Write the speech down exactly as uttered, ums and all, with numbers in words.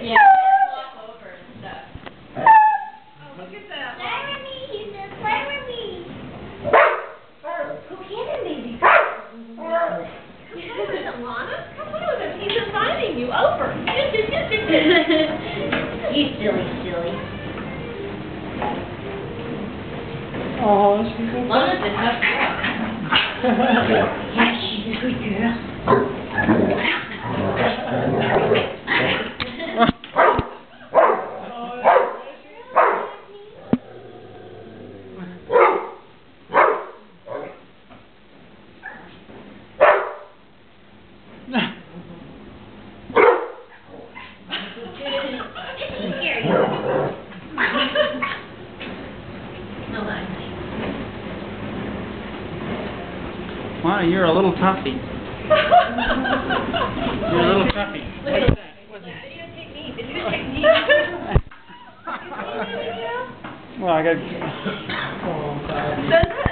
Yeah, walk over and stuff. Oh, look at that. Play with me, he said, play with me. Who can it, baby? Is it Lana? Come on, he's inviting you over. You silly, silly. Oh, she's so Lana's a tough girl. Yeah, she's a good girl. Wow, you're a little toughie. You're a little toughie. Look at that. Videotape me. Videotape me. Well, I got. Does it?